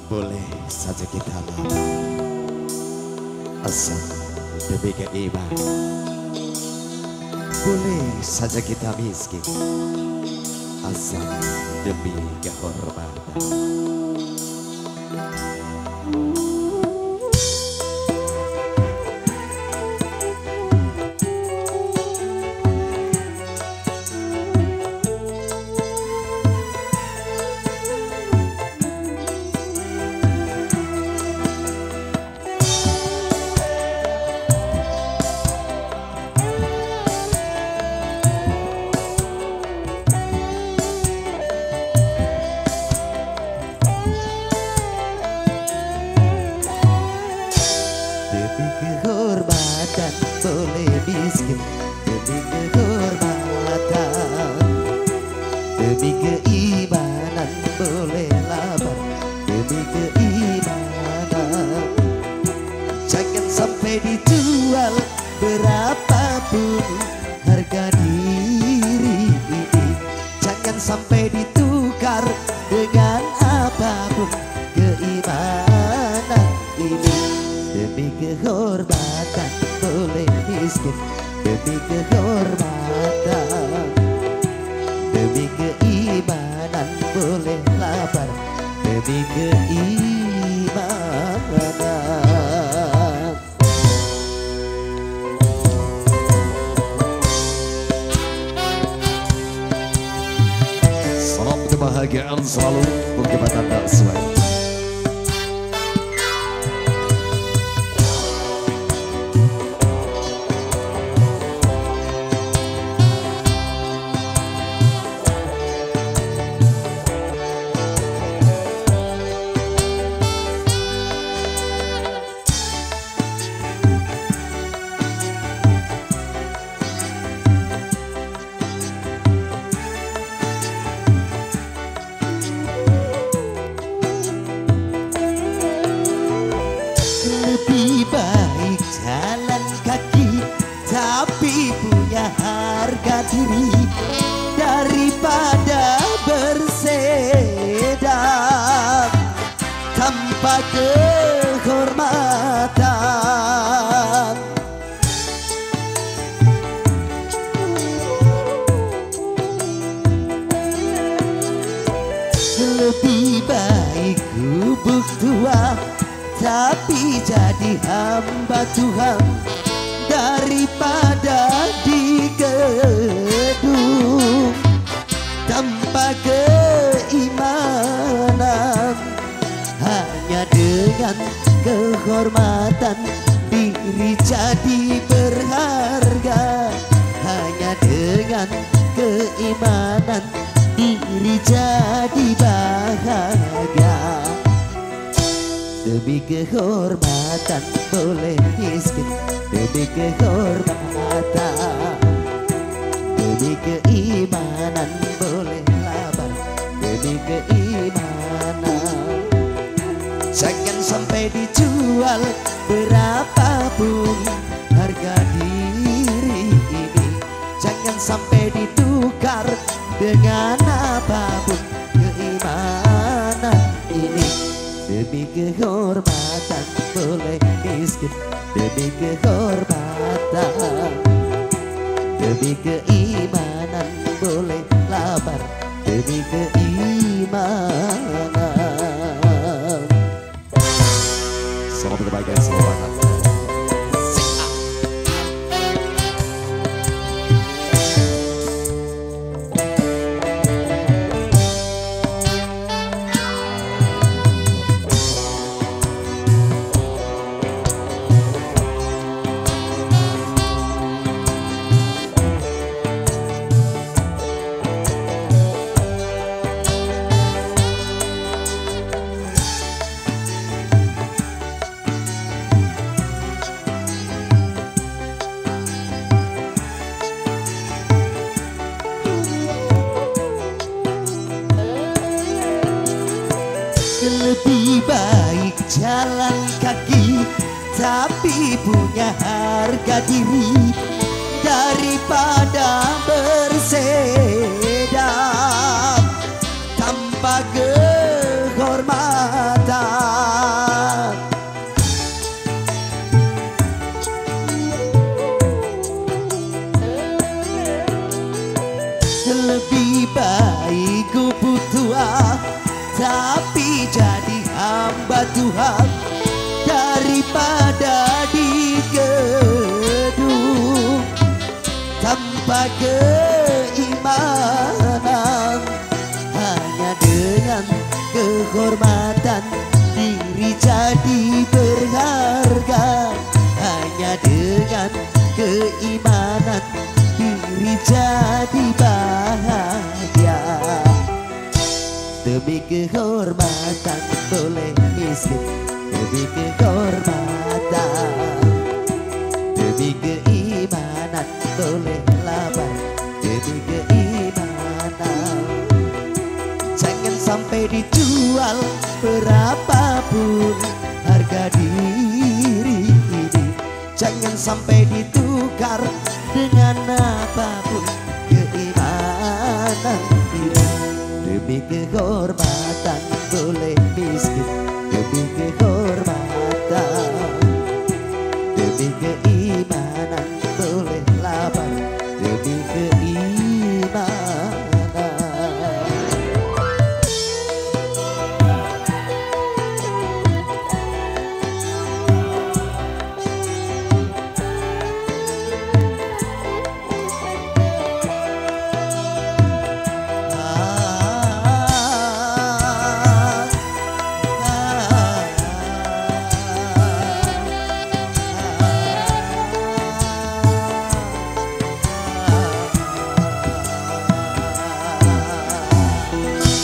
Boleh saja kita lama, asal demi keiman. Boleh saja kita miskin, asal demi kehormatan. Kehormatan boleh miskin, demi kehormatan, demi keimanan boleh lapar, demi keimanan. Jangan sampai dijual berapapun harga diri ini, jangan sampai ditukar dengan apapun keimanan ini. Demi kehormatan boleh miskin, demi kehormatan, demi keimanan boleh lapar, demi keimanan. Salam kebahagiaan selalu untuk Anda semuanya. Lebih baik jalan kaki tapi punya harga diri daripada bersedap tanpa kehormatan. Lebih baik gubuk tua tapi jadi hamba Tuhan daripada di gedung tanpa keimanan. Hanya dengan kehormatan diri jadi berharga, hanya dengan keimanan diri jadi bahagia. Demi kehormatan boleh miskin, demi kehormatan, demi keimanan boleh lapar, demi keimanan. Jangan sampai dijual berapapun harga diri ini, jangan sampai ditukar dengan apapun keimanan ini. Demi kehormatan boleh miskin, demi kehormatan, demi keimanan boleh lapar, demi keimanan. Salam kebahagiaan semuanya. Lebih baik jalan kaki tapi punya harga diri daripada bersedap tanpa kehormatan. tapi jadi hamba Tuhan daripada di gedung tanpa keimanan. Hanya dengan kehormatan diri jadi berharga, hanya dengan keimanan diri jadi bahagia. Demi kehormatan boleh miskin, demi kehormatan, demi keimanan boleh lapar, demi keimanan. Jangan sampai dijual berapapun harga diri ini, jangan sampai ditukar dengan apapun keimanan ini. Demi kehormatan boleh miskin, demi kehormatan, demi keimanan boleh lapar, demi keimanan.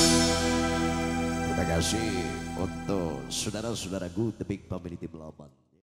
Terima kasih untuk saudara-saudaraku The Big Family Tim Laban.